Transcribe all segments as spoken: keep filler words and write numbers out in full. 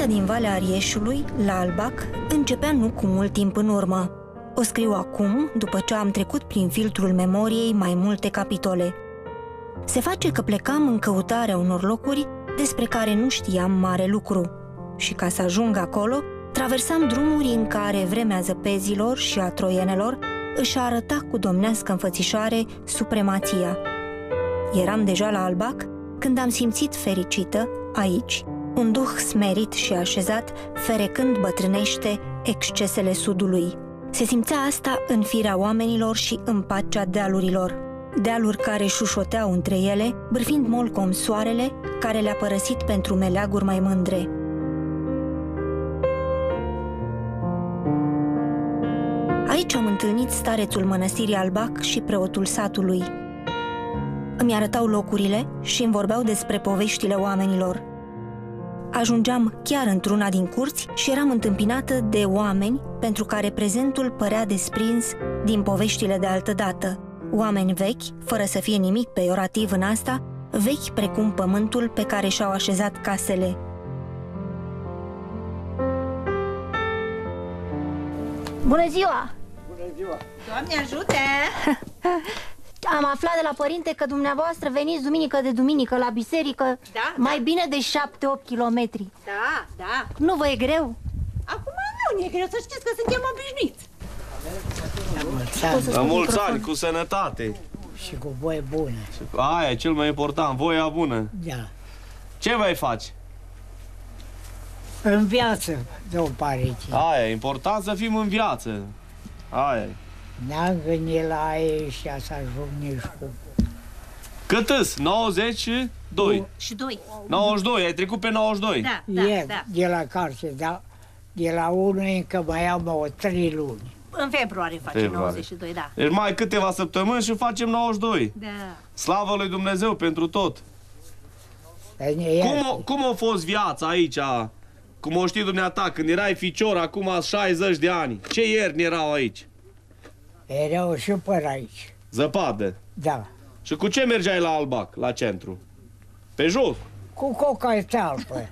Viața din Valea Arieșului, la Albac, începea nu cu mult timp în urmă. O scriu acum, după ce am trecut prin filtrul memoriei mai multe capitole. Se face că plecam în căutarea unor locuri despre care nu știam mare lucru. Și ca să ajung acolo, traversam drumuri în care vremea zăpezilor și a troienelor își arăta cu domnească înfățișare supremația. Eram deja la Albac când am simțit fericită, aici, un duh smerit și așezat, ferecând bătrânește excesele sudului. Se simțea asta în firea oamenilor și în pacea dealurilor. Dealuri care șușoteau între ele, bârfind molcom soarele care le-a părăsit pentru meleaguri mai mândre. Aici am întâlnit starețul mănăstirii Albac și preotul satului. Îmi arătau locurile și îmi vorbeau despre poveștile oamenilor. Ajungeam chiar într-una din curți și eram întâmpinată de oameni pentru care prezentul părea desprins din poveștile de altădată. Oameni vechi, fără să fie nimic peiorativ în asta, vechi precum pământul pe care și-au așezat casele. Bună ziua! Bună ziua! Doamne ajute! Am aflat de la părinte că dumneavoastră veniți duminică de duminică la biserică, da, mai da. bine de șapte-opt kilometri. Da, da. Nu vă e greu? Acum nu e greu, să știți că suntem obișnuiți. La mulți ani, cu sănătate. Și cu voie bună. Aia e cel mai important, voia bună. Da. Ce vei face? În viață, două pareți. Aia e important să fim în viață. Aia e. Ne-am gândit la aia și să ajung nici cu... Cât îs? nouăzeci și doi. Și doi. nouăzeci și doi, ai trecut pe nouăzeci și doi. Da, da, E, da. de la carte, da. De la unul încă mai am o trei luni. În februarie facem Februarie. nouăzeci și doi, da. Deci mai câteva săptămâni și facem nouăzeci și doi. Da. Slavă lui Dumnezeu pentru tot. Cum, cum a fost viața aici, cum o știi dumneata, când erai ficior, acum șaizeci de ani? Ce ierni erau aici? Erau și până aici. Zăpadă. Da. Și cu ce mergeai la Albac, la centru? Pe jos? Cu coca talpă.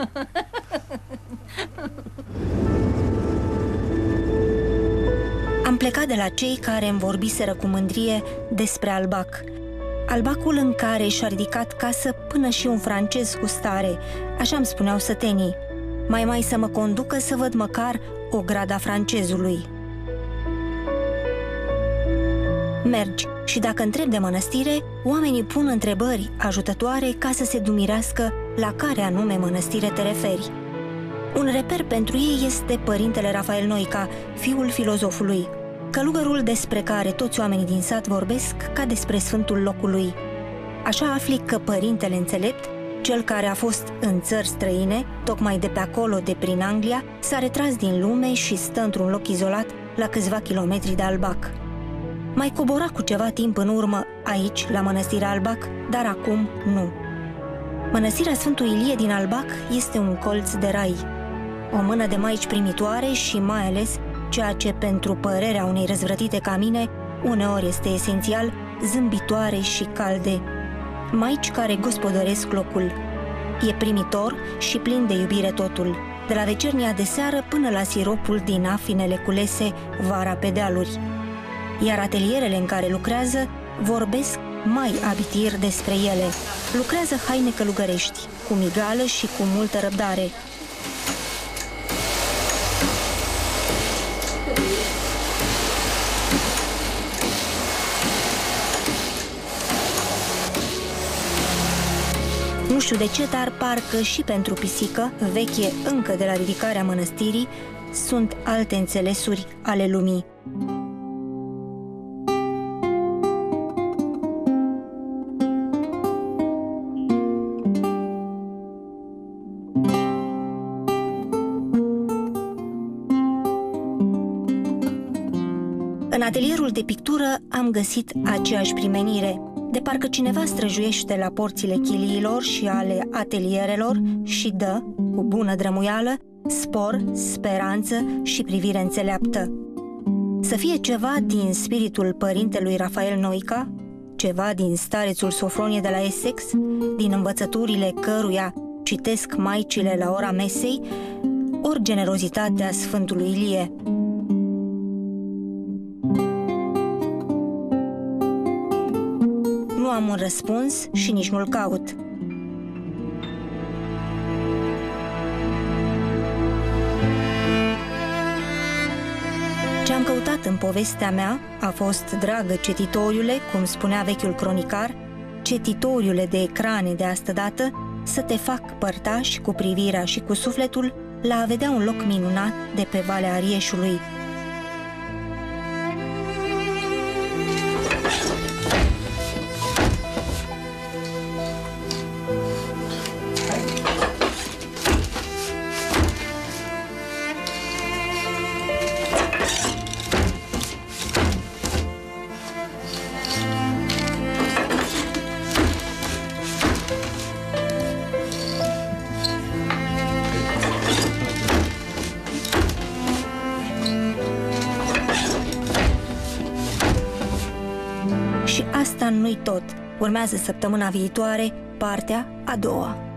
Am plecat de la cei care îmi vorbiseră cu mândrie despre Albac. Albacul în care și-a ridicat casă până și un francez cu stare, așa îmi spuneau sătenii. Mai mai să mă conducă să văd măcar o grada francezului. Mergi și dacă întrebi de mănăstire, oamenii pun întrebări ajutătoare ca să se dumirească la care anume mănăstire te referi. Un reper pentru ei este părintele Rafael Noica, fiul filozofului, călugărul despre care toți oamenii din sat vorbesc ca despre sfântul locului. Așa afli că părintele înțelept, cel care a fost în țări străine, tocmai de pe acolo, de prin Anglia, s-a retras din lume și stă într-un loc izolat la câțiva kilometri de Albac. Mai cobora cu ceva timp în urmă aici, la mănăstirea Albac, dar acum nu. Mănăstirea Sfântului Ilie din Albac este un colț de rai. O mână de maici primitoare și mai ales, ceea ce pentru părerea unei răzvrătite ca mine, uneori este esențial, zâmbitoare și calde. Maici care gospodăresc locul. E primitor și plin de iubire totul, de la vecernia de seară până la siropul din afinele culese vara pe dealuri. Iar atelierele în care lucrează vorbesc mai abitir despre ele. Lucrează haine călugărești, cu migală și cu multă răbdare. Nu știu de ce, dar parcă și pentru pisică, veche încă de la ridicarea mănăstirii, sunt alte înțelesuri ale lumii. În atelierul de pictură am găsit aceeași primenire, de parcă cineva străjuiește la porțile chiliilor și ale atelierelor și dă, cu bună drămuială, spor, speranță și privire înțeleaptă. Să fie ceva din spiritul părintelui Rafael Noica, ceva din starețul Sofronie de la Essex, din învățăturile căruia citesc maicile la ora mesei, ori generozitatea Sfântului Ilie. Nu am un răspuns și nici nu-l caut. Ce am căutat în povestea mea a fost, dragă cetitoriule, cum spunea vechiul cronicar, cetitoriule de ecrane de astădată, să te fac părtaș cu privirea și cu sufletul la a vedea un loc minunat de pe Valea Arieșului. Și asta nu-i tot. Urmează săptămâna viitoare partea a doua.